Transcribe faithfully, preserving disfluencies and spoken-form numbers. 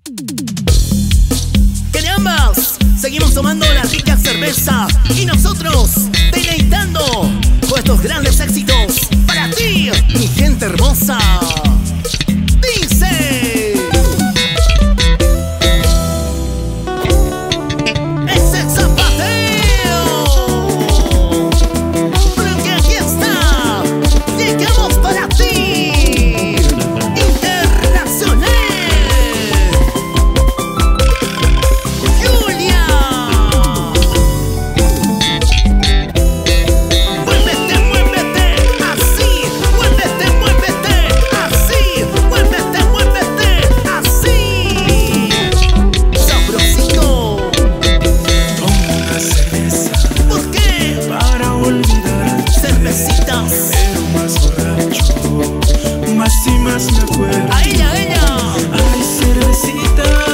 Que de ambas seguimos tomando la rica cerveza y nosotros deleitando con estos grandes éxitos para ti, mi gente hermosa. Dice: es el zapateo, porque aquí está, llegamos para ti, Internacional. Julia, muévete, muévete, así, muévete, muévete, así, muévete, muévete, así. Sabrosito. Tomo una cerveza ¿Por qué? para olvidar, Cervecitas. pero más borracho, más y más me acuerdo. A ella, a ella. Ay, cervecita,